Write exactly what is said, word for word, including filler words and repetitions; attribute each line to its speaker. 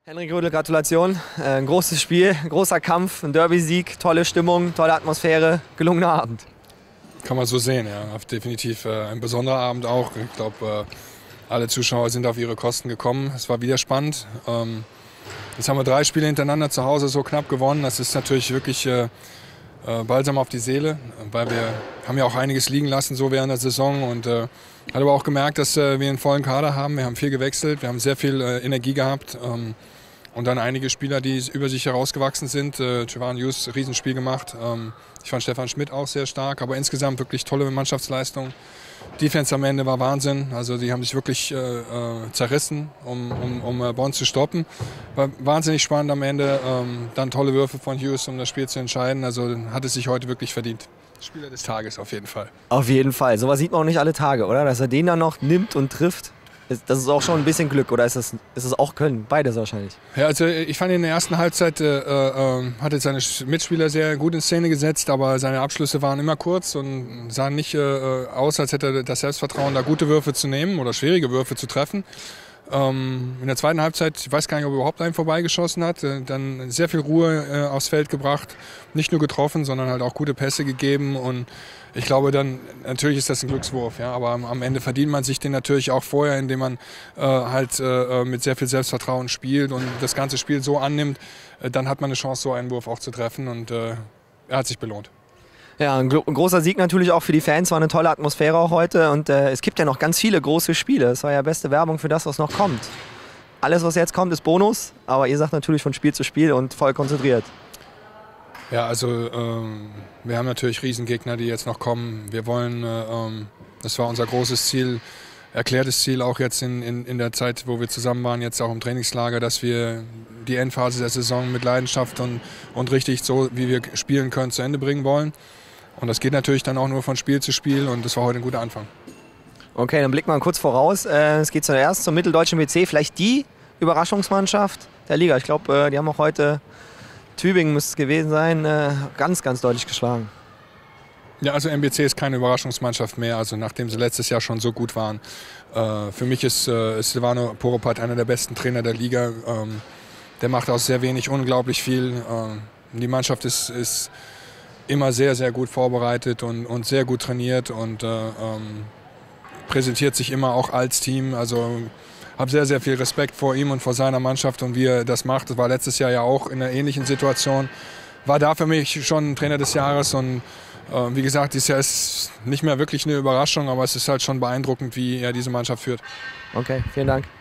Speaker 1: Henrik Rödl, Gratulation. Äh, ein großes Spiel, ein großer Kampf, ein Derby-Sieg, tolle Stimmung, tolle Atmosphäre, gelungener Abend.
Speaker 2: Kann man so sehen, ja. Definitiv äh, ein besonderer Abend auch. Ich glaube, äh, alle Zuschauer sind auf ihre Kosten gekommen. Es war wieder spannend. Ähm, jetzt haben wir drei Spiele hintereinander zu Hause so knapp gewonnen. Das ist natürlich wirklich äh, äh, balsam auf die Seele, weil wir haben ja auch einiges liegen lassen so während der Saison und äh, hat aber auch gemerkt, dass äh, wir einen vollen Kader haben. Wir haben viel gewechselt, wir haben sehr viel äh, Energie gehabt. Ähm, Und dann einige Spieler, die über sich herausgewachsen sind. Äh, Jovan Hughes, Riesenspiel gemacht. Ähm, ich fand Stefan Schmidt auch sehr stark, aber insgesamt wirklich tolle Mannschaftsleistung. Defense am Ende war Wahnsinn. Also die haben sich wirklich äh, äh, zerrissen, um, um, um äh, Bonn zu stoppen. War wahnsinnig spannend am Ende. Ähm, dann tolle Würfe von Hughes, um das Spiel zu entscheiden. Also hat es sich heute wirklich verdient. Spieler des Tages auf jeden Fall.
Speaker 1: Auf jeden Fall. Sowas sieht man auch nicht alle Tage, oder? Dass er den dann noch nimmt und trifft. Das ist auch schon ein bisschen Glück, oder ist das, ist das auch Können? Beides wahrscheinlich.
Speaker 2: Ja, also ich fand in der ersten Halbzeit äh, äh, hat seine Mitspieler sehr gut in Szene gesetzt, aber seine Abschlüsse waren immer kurz und sahen nicht äh, aus, als hätte er das Selbstvertrauen, da gute Würfe zu nehmen oder schwierige Würfe zu treffen. Ähm, in der zweiten Halbzeit, ich weiß gar nicht, ob er überhaupt einen vorbeigeschossen hat, äh, dann sehr viel Ruhe äh, aufs Feld gebracht, nicht nur getroffen, sondern halt auch gute Pässe gegeben und ich glaube dann, natürlich ist das ein Glückswurf, ja, aber am, am Ende verdient man sich den natürlich auch vorher, indem man äh, halt äh, mit sehr viel Selbstvertrauen spielt und das ganze Spiel so annimmt, äh, dann hat man eine Chance, so einen Wurf auch zu treffen und äh, er hat sich belohnt.
Speaker 1: Ja, ein, ein großer Sieg natürlich auch für die Fans, war eine tolle Atmosphäre auch heute und äh, es gibt ja noch ganz viele große Spiele. Es war ja beste Werbung für das, was noch kommt. Alles, was jetzt kommt, ist Bonus, aber ihr sagt natürlich von Spiel zu Spiel und voll konzentriert.
Speaker 2: Ja, also ähm, wir haben natürlich Riesengegner, die jetzt noch kommen. Wir wollen, äh, ähm, das war unser großes Ziel, erklärtes Ziel auch jetzt in, in, in der Zeit, wo wir zusammen waren, jetzt auch im Trainingslager, dass wir die Endphase der Saison mit Leidenschaft und, und richtig so, wie wir spielen können, zu Ende bringen wollen. Und das geht natürlich dann auch nur von Spiel zu Spiel und das war heute ein guter Anfang.
Speaker 1: Okay, dann blicken wir kurz voraus. Äh, es geht zuerst zum Mitteldeutschen B C, vielleicht die Überraschungsmannschaft der Liga. Ich glaube, äh, die haben auch heute, Tübingen müsste es gewesen sein, äh, ganz, ganz deutlich geschlagen.
Speaker 2: Ja, also M B C ist keine Überraschungsmannschaft mehr, also nachdem sie letztes Jahr schon so gut waren. Äh, für mich ist äh, Silvano Poropat einer der besten Trainer der Liga. Ähm, der macht aus sehr wenig unglaublich viel. Ähm, die Mannschaft ist, ist immer sehr, sehr gut vorbereitet und, und sehr gut trainiert und äh, ähm, präsentiert sich immer auch als Team. Also habe sehr, sehr viel Respekt vor ihm und vor seiner Mannschaft und wie er das macht. Das war letztes Jahr ja auch in einer ähnlichen Situation. War da für mich schon Trainer des Jahres und äh, wie gesagt, dieses Jahr ist nicht mehr wirklich eine Überraschung, aber es ist halt schon beeindruckend, wie er diese Mannschaft führt.
Speaker 1: Okay, vielen Dank.